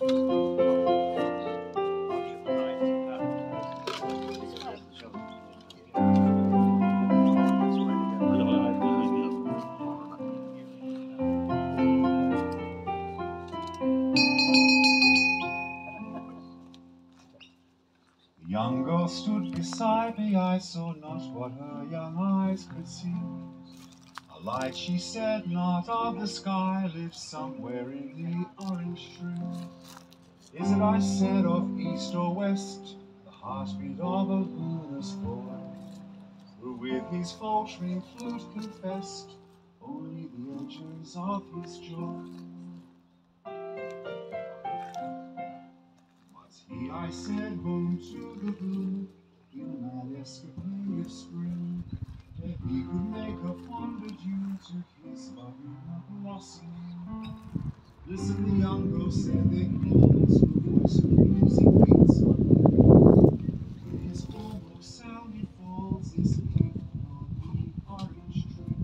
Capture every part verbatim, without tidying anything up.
Young girl stood beside me, I saw not what her young eyes could see. A light, she said, not of the sky, lives somewhere in the orange tree. Is it, I said, of east or west, the heartbeat of a luminous boy, who with his faltering flute confessed only the edges of his joy? He, I said, home to the blue, in that escapade of spring, where he could make a fonder due to his loving blossom. Listen, the young girl said, they calls, the voice of music beats on me. With his almost sound he falls, his feet on the orange tree.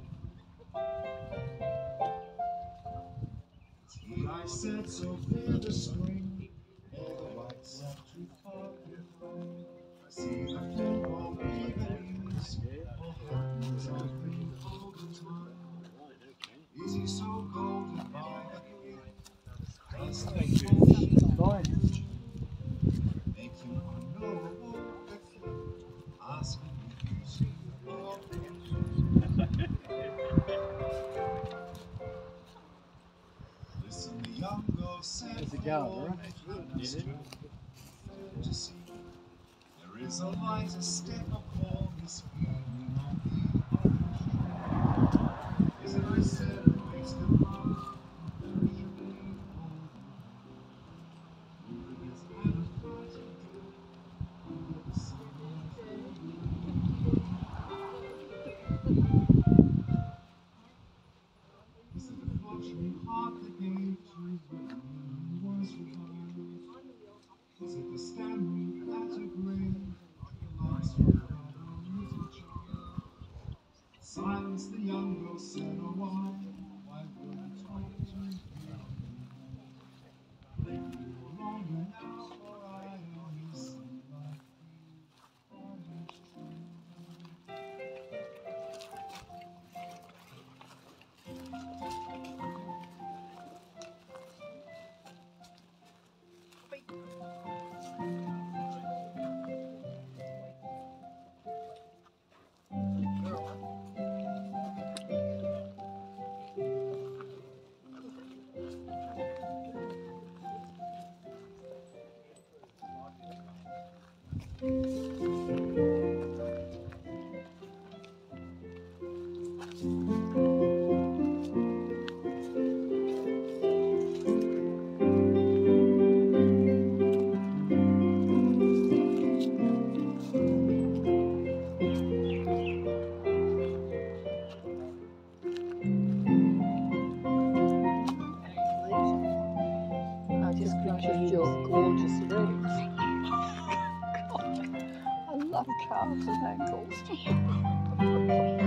He, I said, so fair the spring, ere the white sap too far can fly. I see the flame of evenings, all happens on me all the time. Is he so golden by the gate? Does the fortune make him unknowable at flight, asking the beauty of the Listen, the young girl said, There's a gal, right? To see. There is a light, a step, a call, this evening on the orange tree. Is it, I said, a waste of love? There should be home. Moving his hand of flight and joy, under the sun. Is it the fluttering heart that gave to him who was revived? Is it the stammering at a grave, the last forgot a little child? Silence, the young girl said, oh why, why would I talk to you? Leave me alone now, for I only see my orange tree. Calves and ankles.